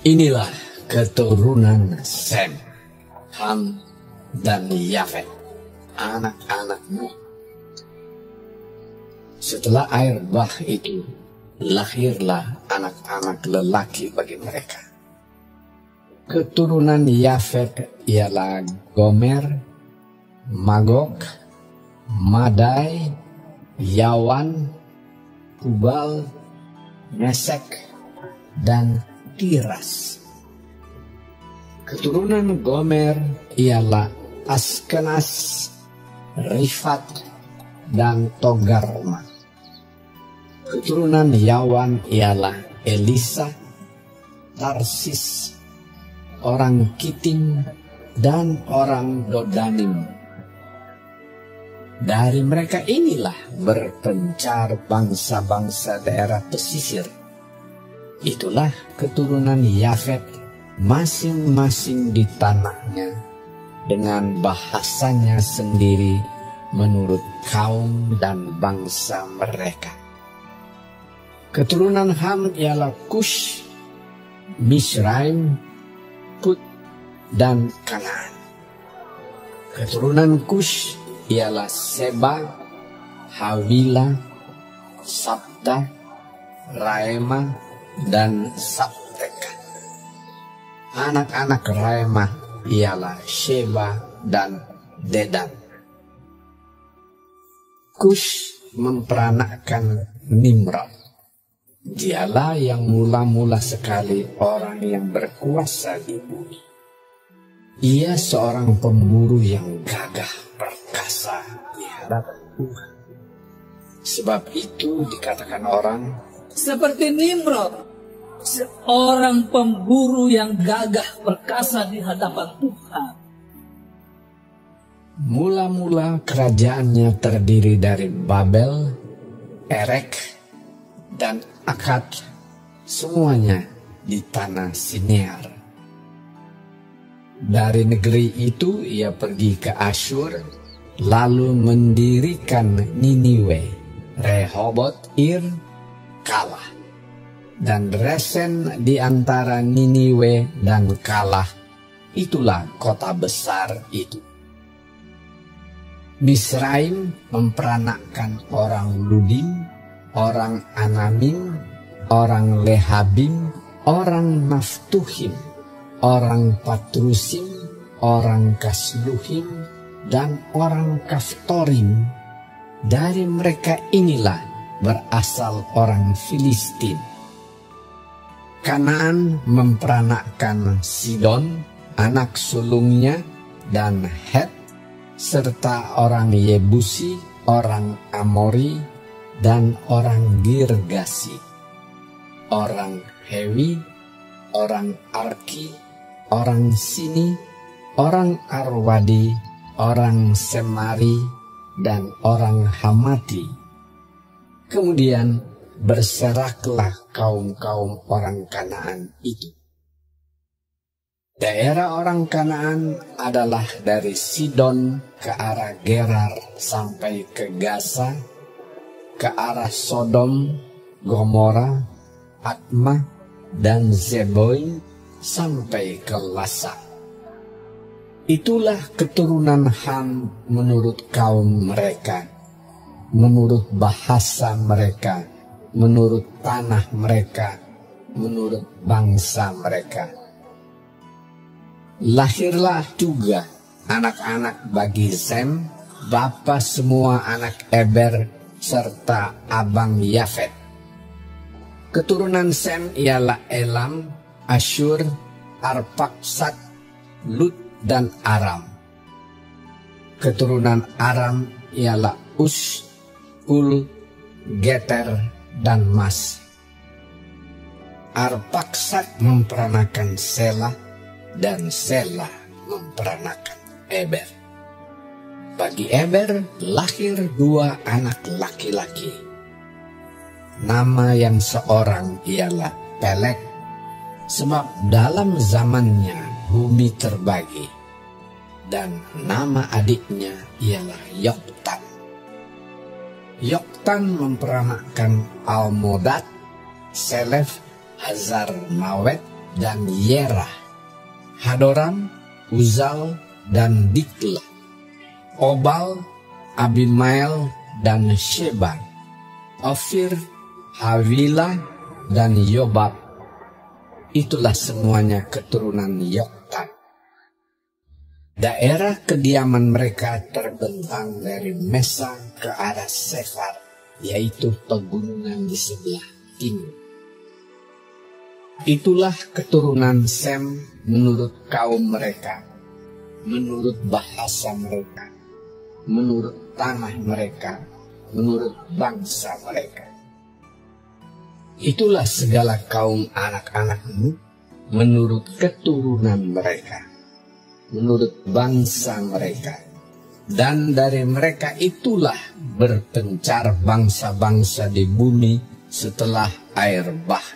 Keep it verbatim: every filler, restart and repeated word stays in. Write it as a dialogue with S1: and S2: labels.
S1: Inilah keturunan Sem, Ham, dan Yafet, anak-anak Nuh. Setelah air bah itu, lahirlah anak-anak lelaki bagi mereka. Keturunan Yafet ialah Gomer, Magog, Madai, Yawan, Tubal, Mesek, dan Tiras. Keturunan Gomer ialah Askenas, Rifat, dan Togarma. Keturunan Yawan ialah Elisa, Tarsis, orang Kitim, dan orang Dodanim. Dari mereka inilah berpencar bangsa-bangsa daerah pesisir. Itulah keturunan Yafet, masing-masing di tanahnya, dengan bahasanya sendiri menurut kaum dan bangsa mereka. Keturunan Ham ialah Kush, Misraim, Put, dan Kanaan. Keturunan Kush ialah Seba, Havila, Sabta, Raema, dan Sabteka. Anak-anak Raema ialah Sheba dan Dedan. Kush memperanakkan Nimrod. Dialah yang mula-mula sekali orang yang berkuasa di bumi. Ia seorang pemburu yang gagah perkasa di hadapan Tuhan. Sebab itu dikatakan orang,
S2: seperti Nimrod, seorang pemburu yang gagah perkasa di hadapan Tuhan.
S1: Mula-mula kerajaannya terdiri dari Babel, Erek, dan Akkad, semuanya di tanah Sinear. Dari negeri itu ia pergi ke Asyur, lalu mendirikan Niniwe, Rehobot Ir, Kalah, dan Resen di antara Niniwe dan Kalah. Itulah kota besar itu. Misraim memperanakkan orang Ludim, orang Anamim, orang Lehabim, orang Naftuhim, orang Patrusim, orang Kasluhim, dan orang Kaftorim. Dari mereka inilah berasal orang Filistin. Kanaan memperanakkan Sidon, anak sulungnya, dan Het, serta orang Yebusi, orang Amori, dan orang Girgasi, orang Hewi, orang Arki, orang Sini, orang Arwadi, orang Semari, dan orang Hamati. Kemudian berseraklah kaum-kaum orang Kanaan itu. Daerah orang Kanaan adalah dari Sidon ke arah Gerar sampai ke Gaza, ke arah Sodom, Gomora, Atma, dan Zeboim sampai ke Lasa. Itulah keturunan Ham menurut kaum mereka, menurut bahasa mereka, menurut tanah mereka, menurut bangsa mereka. Lahirlah juga anak-anak bagi Sem, bapa semua anak Eber, serta abang Yafet. Keturunan Sem ialah Elam, Asyur, Arpaksad, Lut, dan Aram. Keturunan Aram ialah Us, Ul, Geter, dan Mas. Arpaksad memperanakan Sela, dan Sela memperanakan Eber. Bagi Eber lahir dua anak laki-laki. Nama yang seorang ialah Pelek, sebab dalam zamannya bumi terbagi. Dan nama adiknya ialah Yoktan. Yoktan memperanakan Almodad, Selef, Hazar Mawet, dan Yerah, Hadoram, Uzal, dan Dikla, Obal, Abimael, dan Sheba, Ofir, Havilah, dan Yobab. Itulah semuanya keturunan Yoktan. Daerah kediaman mereka terbentang dari Mesa ke arah Sefar, yaitu pegunungan di sebelah timur. Itulah keturunan Sem menurut kaum mereka, menurut bahasa mereka, menurut tanah mereka, menurut bangsa mereka. Itulah segala kaum anak-anak Nuh menurut keturunan mereka, menurut bangsa mereka. Dan dari mereka itulah berpencar bangsa-bangsa di bumi setelah air bah